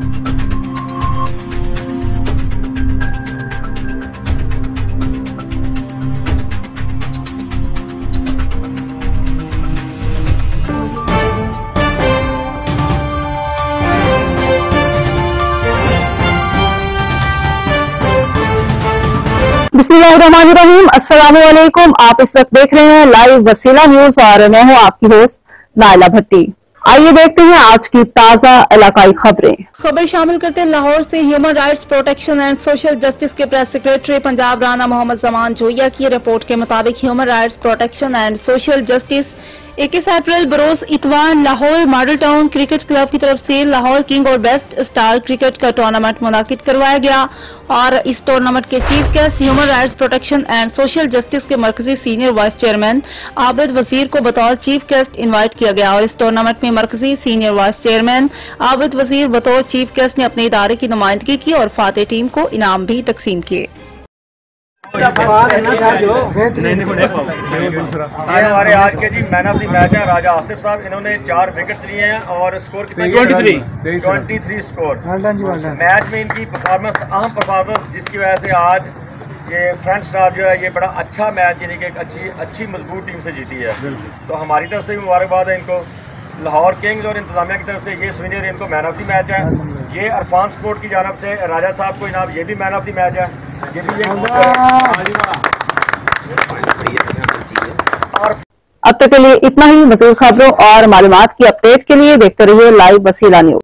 बिस्मिल्लाहिर्रहमानिर्रहीम। अस्सलामुअलैकुम। आप इस वक्त देख रहे हैं लाइव वसीला न्यूज और मैं हूं आपकी होस्ट नाइला भट्टी। आइए देखते हैं आज की ताजा इलाकाई खबरें। खबर शामिल करते हैं लाहौर से human rights protection and social justice के प्रेस सेक्रेटरी पंजाब राना मोहम्मद जमान जोया की रिपोर्ट के मुताबिक human rights protection and social justice 21 अप्रैल बरोज इतवार Lahore model town cricket club की तरफ से लाहौर किंग और बेस्ट स्टार क्रिकेट का टूर्नामेंट मुनाकिद करवाया गया और इस टूर्नामेंट के chief guest human rights protection and social justice के मरकजी सीनियर वाइस चेयरमैन आबिद वजीर को बतौर चीफ गेस्ट इनवाइट किया गया और इस टूर्नामेंट में मरकजी सीनियर वाइस चेयरमैन आबिद वजीर बतौर चीफ गेस्ट ने अपने इदारे की नुमाइंदगी की और फातेह टीम को इनाम भी तकसीम किए। हमारे आज के जी मैन ऑफ द मैच है राजा आसिफ साहब। इन्होंने 4 विकेट्स लिए हैं और स्कोर कितना 23 स्कोर। मैच में इनकी परफॉर्मेंस अहम परफॉर्मेंस जिसकी वजह से आज ये फ्रंट स्टाफ जो है ये बड़ा अच्छा मैच यानी कि एक अच्छी मजबूत टीम से जीती है। तो हमारी तरफ से भी मुबारकबाद है इनको। लाहौर किंग्स और इंतजामिया की तरफ से ये सुविनियर इनको मैन ऑफ द मैच है। ये अरफान स्पोर्ट की जानब से राजा साहब को इनाम, ये भी मैन ऑफ द मैच है। ये भी और अब तक के लिए इतना ही। मज़ीद खबरों और मालूमात की अपडेट के लिए देखते रहिए लाइव वसीला न्यूज।